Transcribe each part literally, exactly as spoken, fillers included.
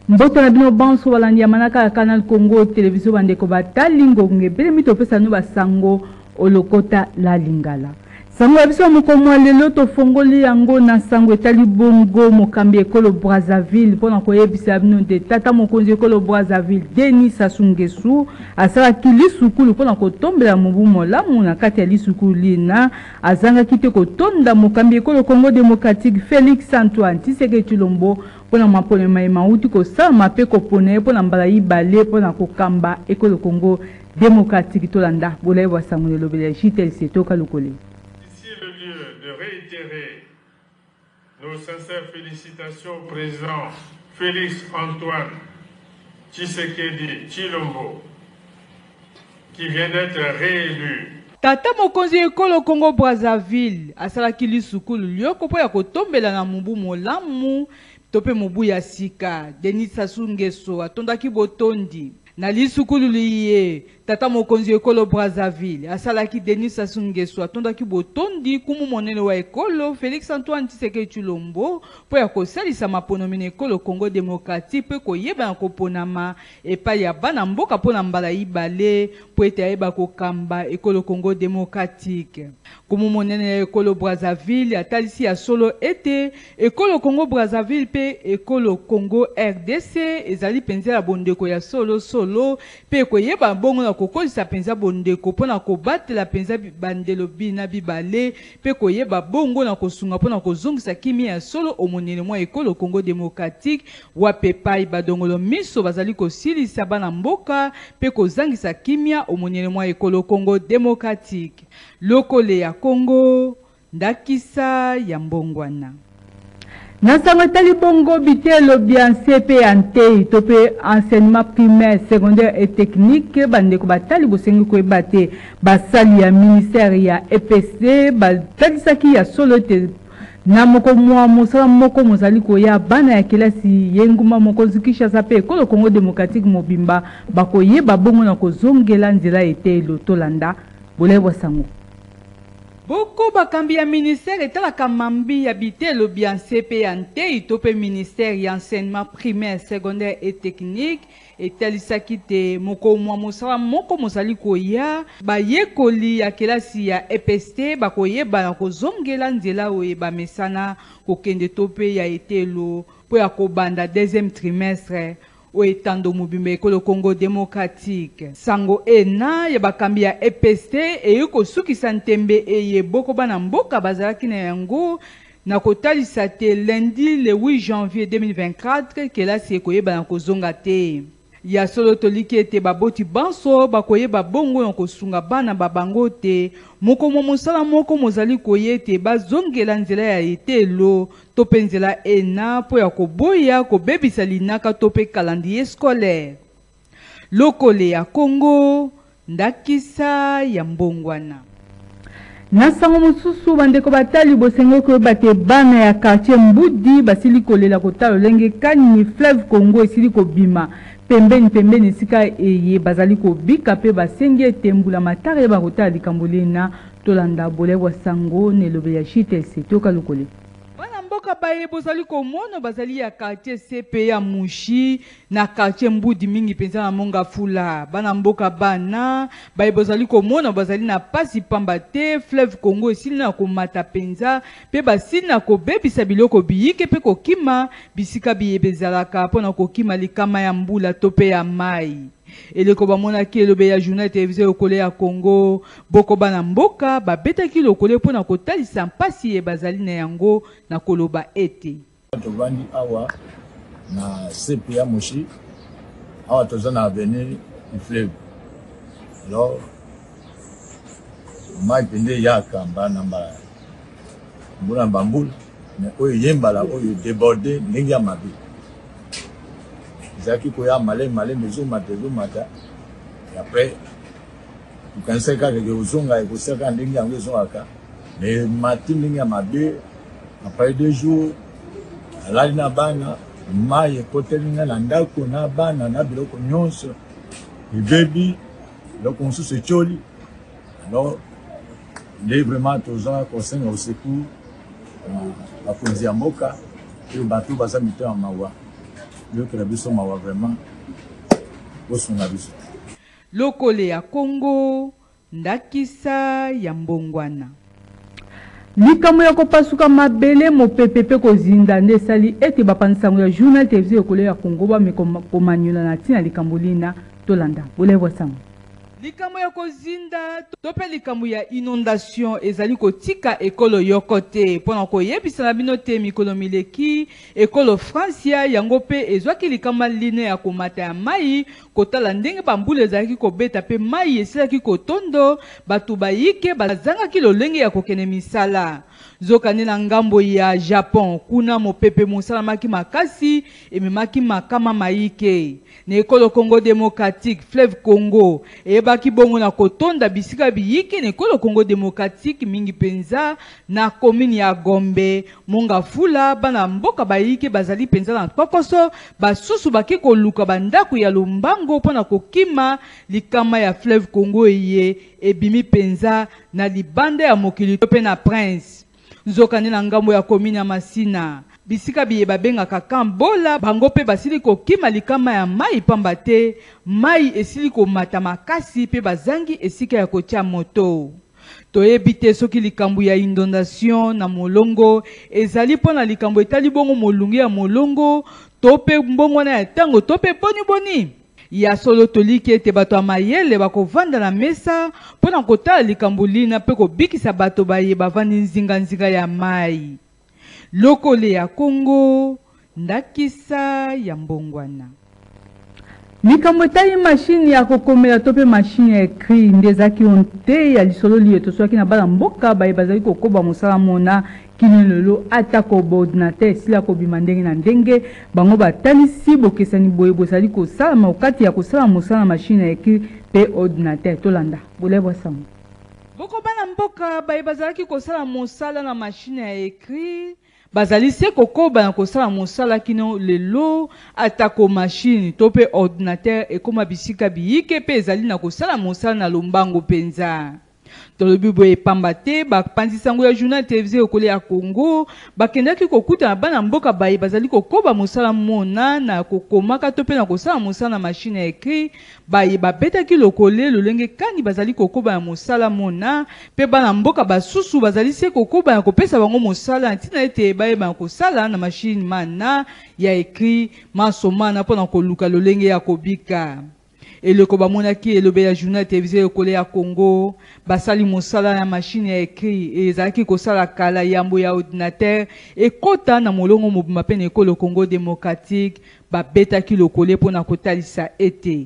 Mboto na bino banso walandi ya manaka ya Canal Congo Télévision bandeko batali ngonge bele mito pesa no basango olokota la lingala. Sango ya biso mokomwa lelo to fongoli yango na sango etali bongo mokambi ekolo Brazzaville pona koyebisa bino de tata mokonzi ekolo Brazzaville Denis Sassou Nguesso asala kilisukulu pona kotombela mubu molamu na kati ya lisukulu lina azanga kite kotonda mokambi ekolo Congo Démocratique Félix Antoine Tshisekedi Tshilombo pona mapone mai mauti ko sa mape ko pone pona mbala ibale pona kokamba ekolo Congo Démocratique tolanda bolai wa sango le lobele jitel setoka lokole. De réitérer nos sincères félicitations au président Félix Antoine Tshisekedi Tshilombo qui vient d'être réélu. Tata mokonzi ekolo Congo Brazzaville asalaki lisukulu lioko po ya kotombela na mubu molamu tope mubu ya sika Denis Sassou Nguesso atondaki botondi na lisukulu liye tata mokonzi ekolo Brazzaville asalaki Denis Sassou Nguesso atondaki botondi kumu monene wa ekolo Félix Antoine Tshisekedi Tshilombo po ya kosalisa maponomi na ekolo Congo Démocratique pe koyeba na koponama epai ya bana mboka pona mbala ibale po ete ayeba kokamba ekolo Congo Démocratique. Kumu monene ya ekolo Brazzaville atalisi ya solo ete ekolo Congo Brazzaville pe ekolo Congo R D C ezali penza ya bondeko ya solo solo pe koyeba bongo na kokolisa penza bondeko pona kobatela penza bandelo bina bibale pe koyeba bongo na kosunga pona kozongisa kimia ya solo omonene mwa ekolo Congo Démocratique wa pepai badongolo miso bazali kosilisa bana mboka pe kozangisa kimia omonene mwa ekolo Congo Démocratique. Lokole ya Congo ndakisa ya mbongwana. Nasango tali bongo bitelo bien C P ante tope enseignement primaire, secondaire et technique bandeko batali bosengi ko ebate basali ya ministère ya E P C batali saki ya solo te na moko mwa mosala moko mozali ko ya bana ya kelasi yenguma moko zikisha zape ekolo Congo Démocratique mobimba bakoyeba bongo na kozongela nzela etelo tolanda bolebo sango. Boko bakambi ya ministère etalaka mambi ya bitelo bien C P ante itope ministère ya enseignement primaire, secondaire et technique etalisaki te moko mwa mosala moko mozali koya bayekoli ya kelasi ya E P S T bakoyeba na kozongela nzela oyo bamesana kokende tope ya etelo po ya kobanda deuxième trimestre o etando mobimba ekolo Congo Démocratique. Sango ena ya bakambi ya E P S T eyoko sukisa ntembe eye boko bana mboka bazalaki na yango na kotalisa te lundi le huit janvier deux mille vingt-quatre kelasi ekoyeba na kozonga te. Ya solo toliki ete baboti banso bakoyeba bongo na kosunga bana babango te moko mo mosala moko mozali koyete bazongela nzela ya etelo tope nzela ena po ya koboya kobebisa linaka tope calendrier scolaire. Lokole ya Congo ndakisa ya mbongwana. Nasango mususu bandeko batali bosengo ko bate bana ya quartier Mbudi basili kolela kotalo lenge kani fleuve Congo esili ko bima pembeni pembeni sika eye bazali ko bika pe basengi etembula matare ba kotala likambolena tolanda bolewa sango ne lobe ya Jitel Setoka lokole. Bana mboka baye bozali ko mono bazali ya quartier C P ya Mushi na quartier Mbudi mingi penza na monga fula. Bana mboka bana baye bozali ko mono bazali na pasi pamba te fleuve Congo esili na ko mata penza pe basili na ko bebisa biloko biyike pe ko kima bisika biyebezalaka pona ko kima likama ya mbula tope ya mai. Eleko bamona ki elobe ya journal télévisé okole ya Congo boko bana mboka babeta ki lokole pona kotalisa mpasi e bazali na yango na koloba ete tovandi awa na C P ya Mushi awa toza na avenue du fleuve. Alors mai pende ya kamba na mbala mbula mbambula mais oyo yembala oyo débordé ndenge ya mabe zaki koya malé malé mezo mata zo mata et après tu kanisa ka ke uzonga ekusaka ndenge yango ezongaka mais mati ndenge ya mabe après deux jours alali na bana mai ekotelinga na ndako na bana na biloko nyonso ebebi biloko mosusu etioli. Alors nde vraiment toza kosenga au secours bakonzi ya mboka oyo bato baza mitema mawa yo que la biso mawa vraiment bosunga biso. Lokole ya Congo ndakisa ya mbongwana. Likambo ya kopasuka mabele mopepepe kozinda nde sali ete bapansango ya journal télévisé ekolo ya Congo ba mekomanyola na tina likambo lina tolanda bolevwa sango. Likambo ya kozinda tope likambo ya inondation ezali kotika ekolo yokote pona koyebisa na bino te mikolo mileki ekolo Francia yango pe ezwaki likama line ya komata ya mai kotala ndenge bambula ezalaki kobeta pe mai esilaki kotondo batu bayike bazangaki lolenge ya kokene misala. Zokane na ngambo ya Japon kuna mopepe mosalamaki makasi ememaki makama maike. Na ekolo Congo démocratique fleuve Congo ebaki bongo na kotonda bisika biyike na ekolo Congo démocratique mingi penza na commune ya Gombe monga fula bana mboka bayike bazali penza na kokoso basusu baki koluka bandako ya lombango mpona kokima likama ya fleuve Congo eye ebimi penza na libanda ya mokili pe na prince. Nzokane na ngambo ya commune ya Masina bisika biye babengaka kambola bango pe basili kokima likama ya mai pamba te mai esili komata makasi pe bazangi esika ya kotia moto. Toyebi te soki likambo ya inondation na molongo ezali pona likambo etali bongo molungi ya molongo to pe mbongwana ya tango to pe boni boni. Ya solo toliki ete bato ya mayele bakovanda na mesa pona kotala likambo lina pe kobikisa bato baye bavandi nzinga nzinga ya mai. Lokole ya Congo ndakisa ya mbongwana. Likambo etali machine ya kokomela to pe machine ya ekri ndezaki onte ya lisolo liye toswaki na bala mboka baye bazali kokoba mosala mona kino lelo atako ordinateur sila kobima ndenge na ndenge bango batalisi bokesani boye bosali kosala makati ya kosala mosala machine ya ekri pe ordinateur tolanda bolebwa sango. Boko bana mboka baye bazalaki kosala mosala na machine ya ekri bazali se kokoba na kosala mosala kino lelo atako machine to pe ordinateur ekoma bisika biyike pe ezali na kosala mosala na lombango penza. Tolobi boye pamba te bapanzisango ya journal télévisé ekolo ya Congo bakendaki kokuta na bana mboka baye bazali kokoba mosala mona na kokomaka to pe na kosala mosala na machine ya ekri baye babetaki lokole lolenge kani bazali kokoba na mosala mona pe bana mboka basusu bazali se kokoba na kopesa bango mosala ntina ete baye ba kosala na machine mana ya ekri masomana pona koluka lolenge ya kobika. Eloko bamonaki elobe ya journal télévisé ekolo ya Congo basali mosala ya machine ya ekri ezalaki kosala kala yambo ya ordinateur ekota na molongo mobima pe na ekolo Congo démocratique babetaki lokole mpona kotalisa ete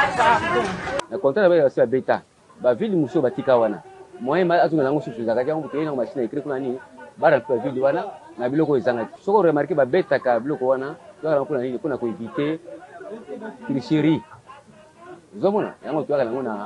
na kontra ba ya beta ba ville muso batika wana moyen ma azunga nango susu zakaki yango tena machine ya ekri kuna nini bara kwa ville wana na biloko ezanga soko remarquer ba beta ka biloko wana to kuna nini kuna ko éviter tricherie. Zomona yango tuaka nango na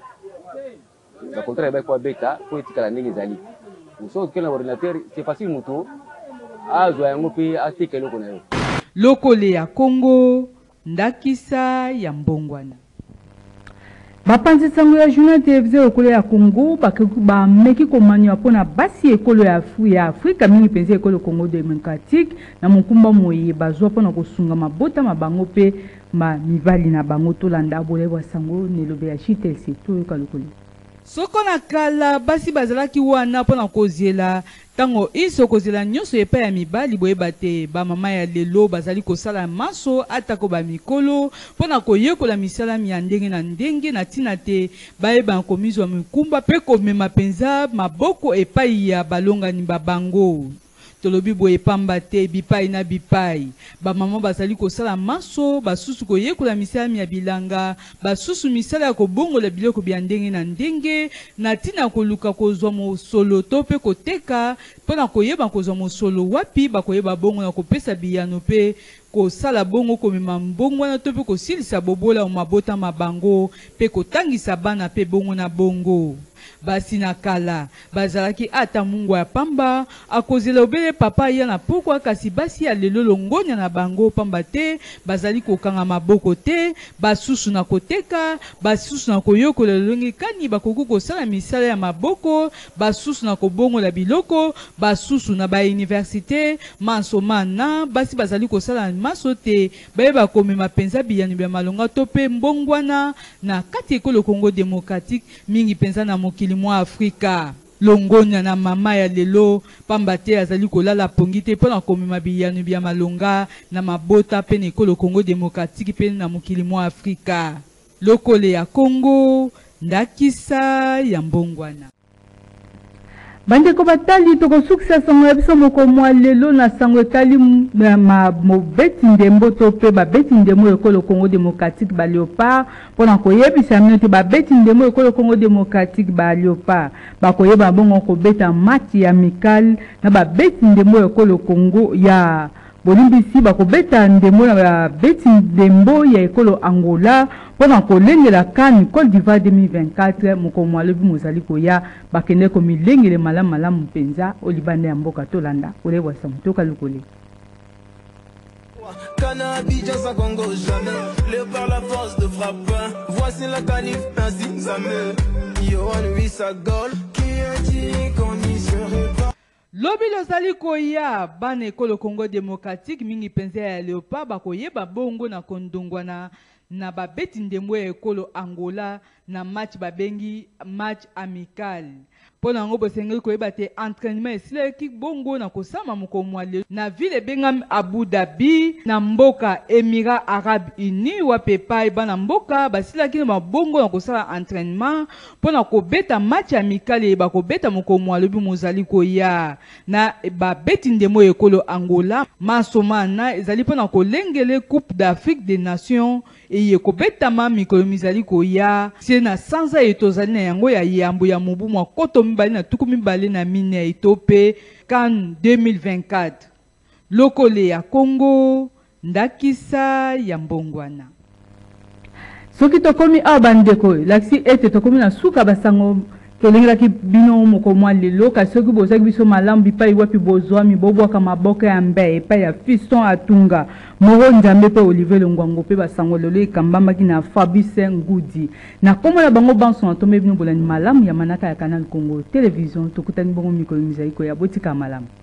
ba contrat ba kwa beta ko etikala ndenge ezali. So kila ordinateur c'est facile muto azwa yango pe atika eloko na yo. Lokole ya Congo ndakisa ya mbongwana. Bapanzisango ya journal télévisé ekolo ya Congo bameki komanywa mpona basi ekolo ya Afrika mingi penza ekolo Congo démocratique na mokumba moye bazwa mpona kosunga mabota mabango pe ma mibali na bango tolanda bolebwa sango nelobe ya chitelsi toyoka lokoli. Soko na kala basi bazalaki wana pona kozela tango iso kozela nyonso epa ya mibali boyeba te ba mama ya lelo bazali kosala maso atako ba mikolo pona koyekola misala ya ndenge na ndenge na tina te bayeba komizwa mikumba pe komema penza maboko epai ya balongani babango. Tolobi boye pamba te bipai na bipai ba mama bazali kosala maso basusu koyekola misala ya bilanga basusu misala ya kobongola biloko bya ndenge na ndenge na tina koluka kozwa mosolo to pe koteka pona koyeba kozwa mosolo wapi bakoyeba bongo na kopesa biyano pe kosala bongo komema mbongo na to pe kosilisa bobola mabota mabango pe kotangisa bana pe bongo na bongo. basi na kala bazalaki ata mungu ya pamba akozela obele papa ya na pokwa kasi basi ya lelo longonya na bango pamba te bazali kokanga maboko te basusu na koteka basusu na koyokola lolenge kani bakoki kosala misala ya maboko basusu na kobongola biloko basusu na ba université mansomana basi bazali kosala maso te bayeba komema penza biyani bya malonga to pe mbongwana na kati ekolo Congo démocratique mingi penza na mokili mwa Afrika longonya na mama ya lelo pamba te azali kolala pongi te mpona komema biyani bya malonga na mabota pe na ekolo Congo démocratique pe na mokili mwa Afrika lokole ya Congo ndakisa ya mbongwana. Bandeko batali toko sukisa sango ya biso moko mwa lelo na sango etali ma mobeti ndembo to pe babeti ndembo ekolo Congo démocratique ba Léopard pona koyebisa mino te babeti ndembo ekolo Congo démocratique ba Léopard bakoyeba bongo kobeta match ya amical na babeti ndembo ekolo Congo ya bolimbisi bakobeta ndembo na babeti ndembo ya ekolo Angola pona kolengela CAN Côte d'Ivoire deux mille vingt-quatre moko mwalobi mozali koya bakende ko milengele malamu malamu mpenza olibande ya mboka tolanda olebwa samutoka lukole Cannabis, ça Congo jamais. Le par la force de frappe. Voici la canif ainsi jamais. Yohan oui sa gueule. Qui a dit qu'on n'y serait pas? Lobi lozali koya bana ekolo Congo démocratique mingi penza ya Léopard bakoyeba bongo na kondongwana na babeti ndembo ya ekolo Angola na match babengi match amical. Pona ngo bosengeli koyeba te entraînement esila ekik bongo na kosama moko mwale na ville bengam Abu Dhabi na mboka Émirats Arabes Unis wa pepa bana mboka basila kino mabongo na kosala entraînement pona kobeta match amical e bakobeta moko mwale bi mozali koya na babeti ndembo ekolo Angola masomana ezali pona kolengele Coupe d'Afrique des Nations et kobeta ma mikolo mizali koya sena sanza etozali na yango ya yambo ya mubu mwa koto mibali na tuku mibali na mine ya etope CAN deux mille vingt-quatre lokole ya Congo ndakisa ya mbongwana. Soki tokomi awa bandeko laksi ete tokomi na suka basango kelengelaki bino moko mwa lelo kasi soki bozaki biso malamu bipai wapi bozwami bobwaka maboka ya mbe epai ya Fiston Atunga moko Nzambe pe Olivier Longwango pe basango lelo ekambamaki na Fabrice Ngudi na kombo na bango banso na tombe bino bolani malamu ya manaka ya Canal Congo Télévision tokutani bongo mikolo mizali ko ya botika malamu.